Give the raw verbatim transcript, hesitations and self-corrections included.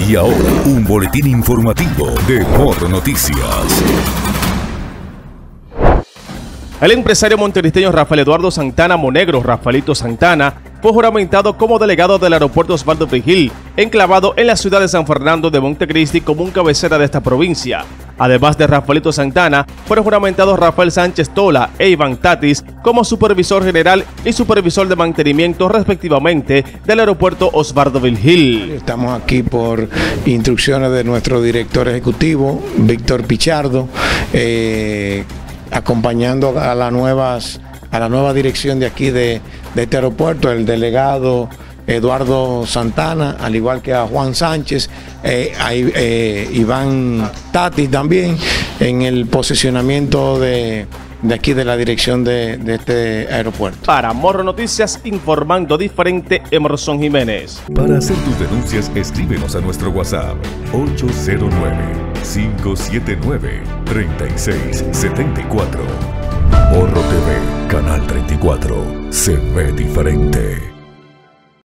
Y ahora, un boletín informativo de Morro Noticias. El empresario monterristeño Rafael Eduardo Santana Monegro, Rafaelito Santana, fue juramentado como delegado del aeropuerto Osvaldo Vigil, enclavado en la ciudad de San Fernando de Montecristi, como un cabecera de esta provincia. Además de Rafaelito Santana, fueron juramentados Rafael Sánchez Tola e Iván Tatis como supervisor general y supervisor de mantenimiento respectivamente del aeropuerto Osvaldo Vigil. Estamos aquí por instrucciones de nuestro director ejecutivo, Víctor Pichardo, eh, acompañando a las nuevas a la nueva dirección de aquí de, de este aeropuerto, el delegado Eduardo Santana, al igual que a Juan Sánchez, eh, a eh, Iván Tatis también, en el posicionamiento de, de aquí de la dirección de, de este aeropuerto. Para Morro Noticias, informando diferente, Emerson Jiménez. Para hacer tus denuncias, escríbenos a nuestro WhatsApp ocho cero nueve, cinco siete nueve, tres seis siete cuatro. Morro T V, Canal treinta y cuatro, se ve diferente.